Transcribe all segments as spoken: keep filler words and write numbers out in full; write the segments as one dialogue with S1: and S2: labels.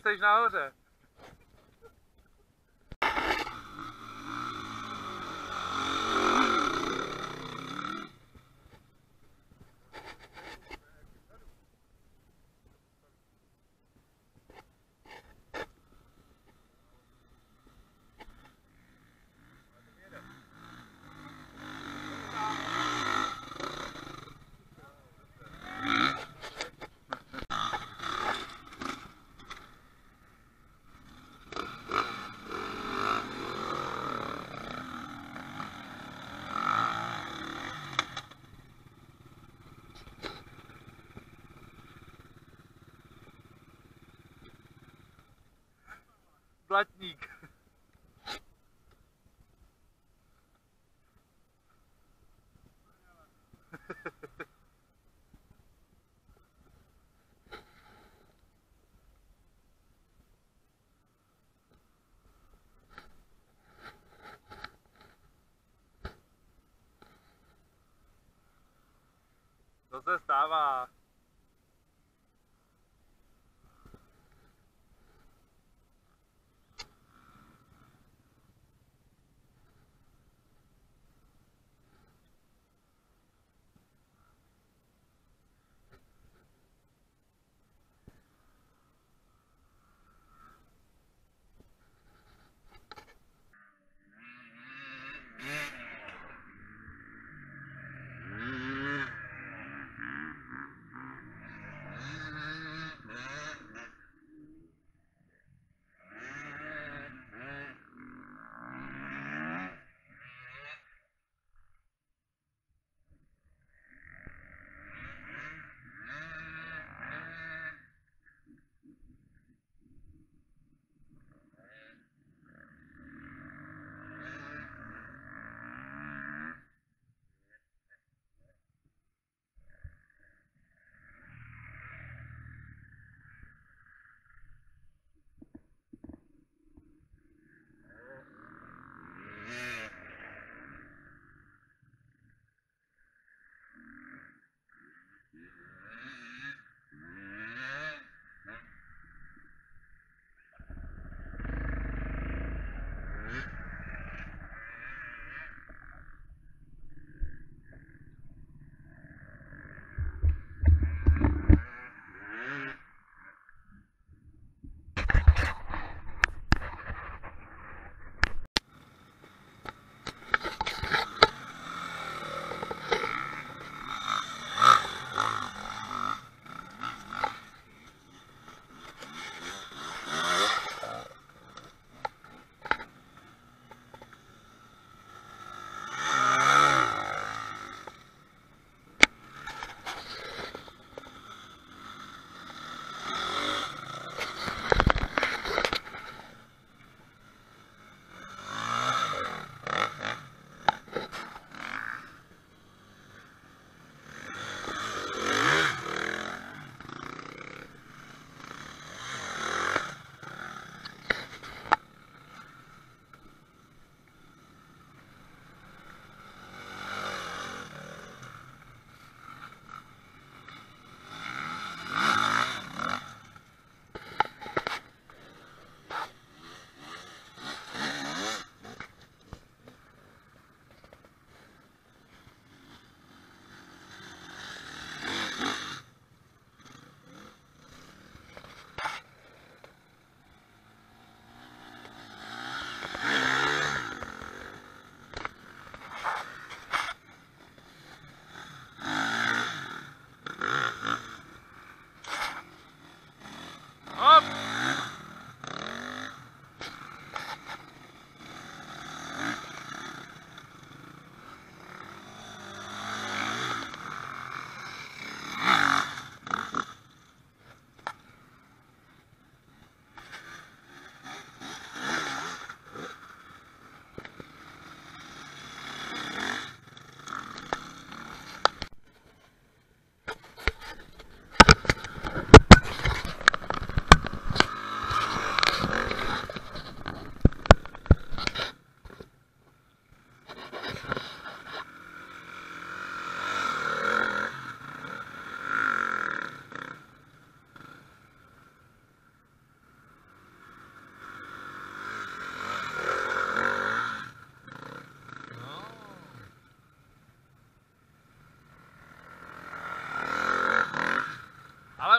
S1: jsi nahoře. Blatník. To se stává.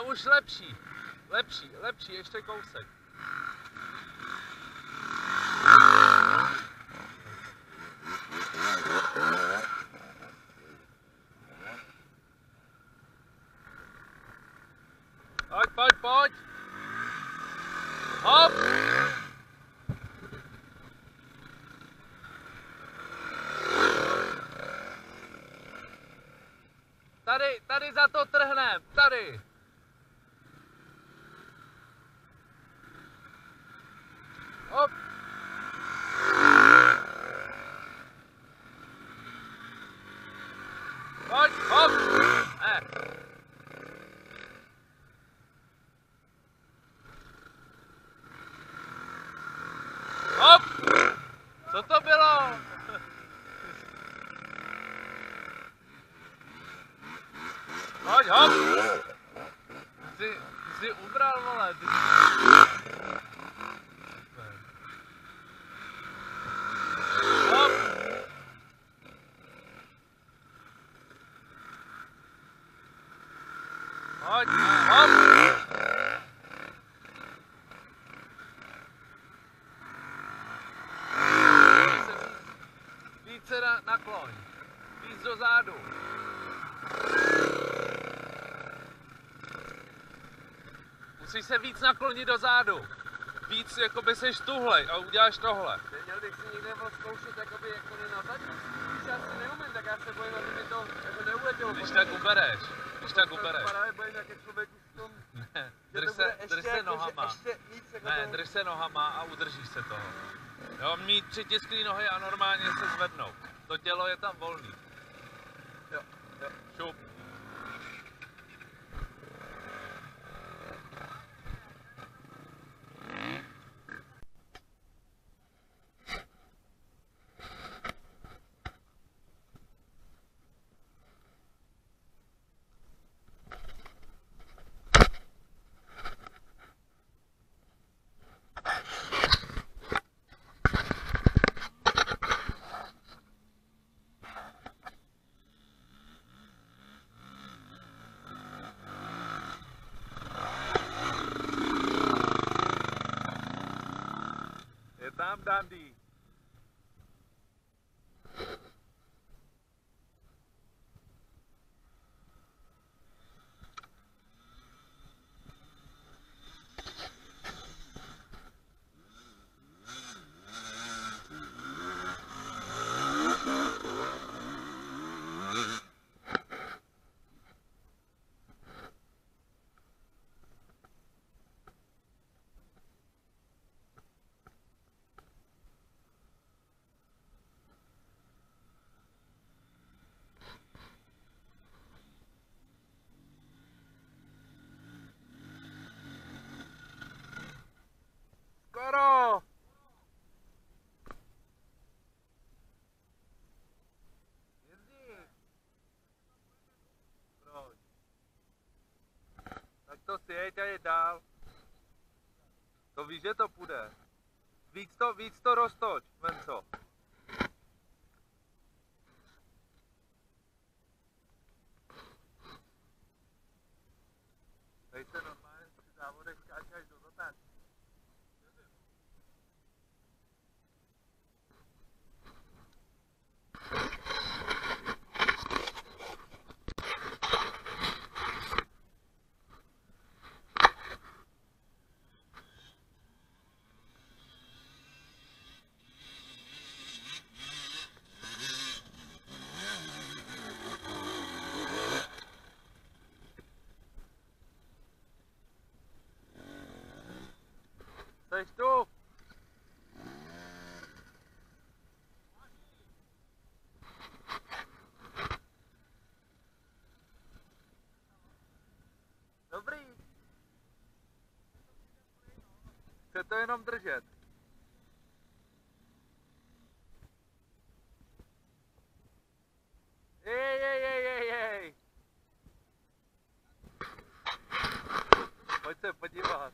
S1: už lepší. Lepší, lepší, ještě kousek. Pojď, pojď, pojď. Hop. Tady, tady za to trhnem, tady. Hop. Pojď, hop. Eh. Hop. Co to bylo? Pojď, hop! Jsi, jsi ubral, vole, ty hop! Pojď, hop! Více na, nakloň, víc do zádu. Musíš se víc naklonit do zádu. Víc, jako by seš tuhlej a uděláš tohle.
S2: Měl bych si někde zkoušet, jakoby, jak to jde na zadní. Když já si neumím, tak já se bojím, aby mi to jako neuletělo.
S1: Když tak ubereš. Když tak ubereš.
S2: Právě bojím, jak je člověk už v tom,
S1: Ne,
S2: že
S1: drž
S2: to bude
S1: se,
S2: ještě,
S1: drž se
S2: jako,
S1: nohama.
S2: ještě víc, jako
S1: Ne,
S2: to...
S1: drž se nohama a udržíš se toho. Jo, mít přitisklý nohy a normálně se zvednou. To tělo je tam volný.
S2: Jo, jo.
S1: Šup. Je tam dandy. Skoro! Jezdí. Proč? Tak to sjeď a je dál. To víš, že to půjde. Víc to, víc to roztoč, Venco. Tady se normálně při závodech skáče až do zatáčky. Seš tu? Dobrý. Chce to jenom držet. Jej, jej, jej, jej, jej. Pojď se podívat.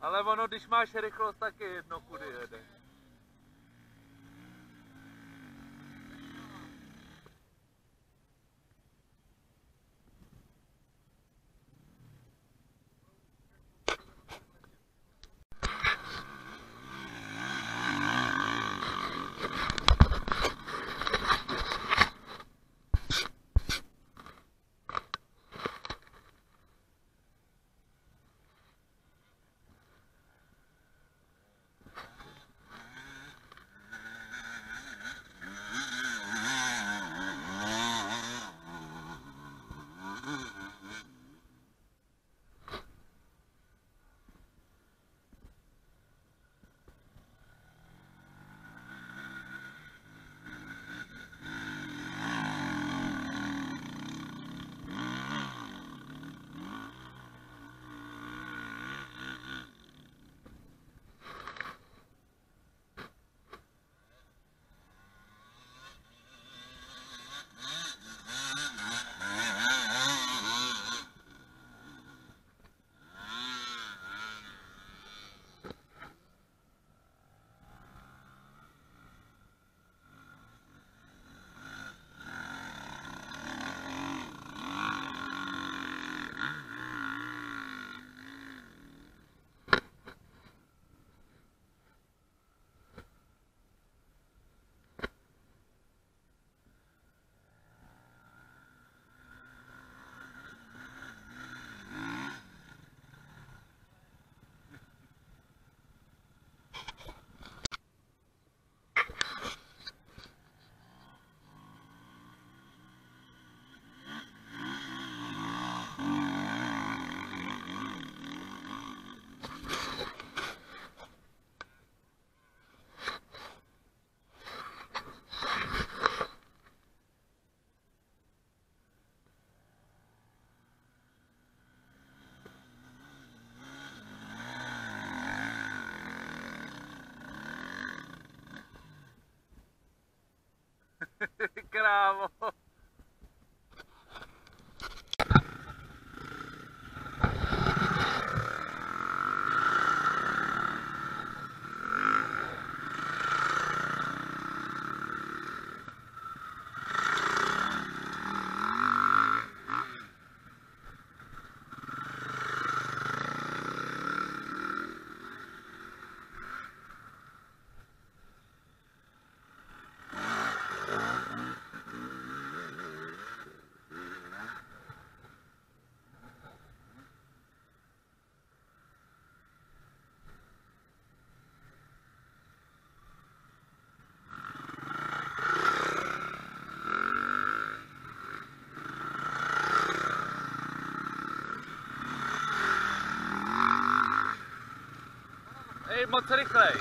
S1: Ale ono, když máš rychlost, tak je jedno, kudy jede. Krávo. Ej, moc rychlej.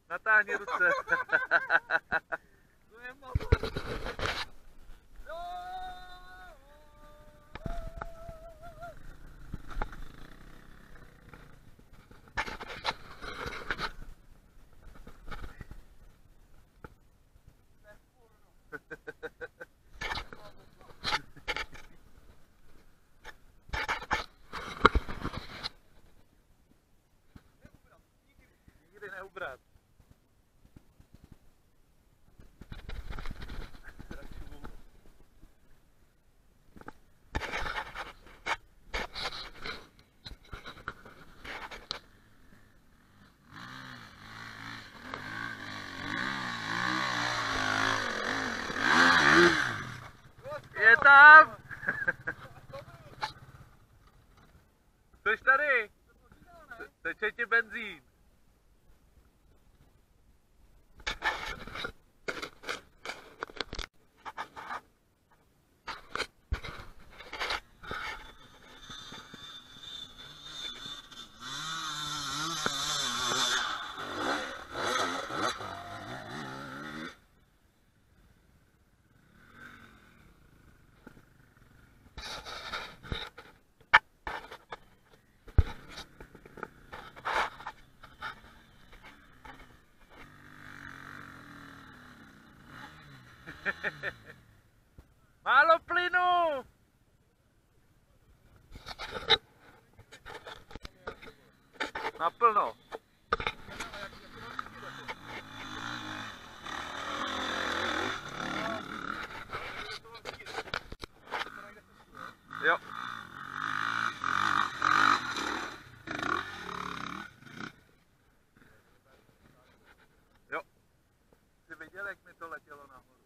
S1: Natáhni ruce.
S2: To je moc.
S1: Nikdy neubrat. Je tam! Což tady? Teče ti benzín. Málo plynu! Naplno. Jo. Jo. Jsi viděl, jak mi to letělo nahoru?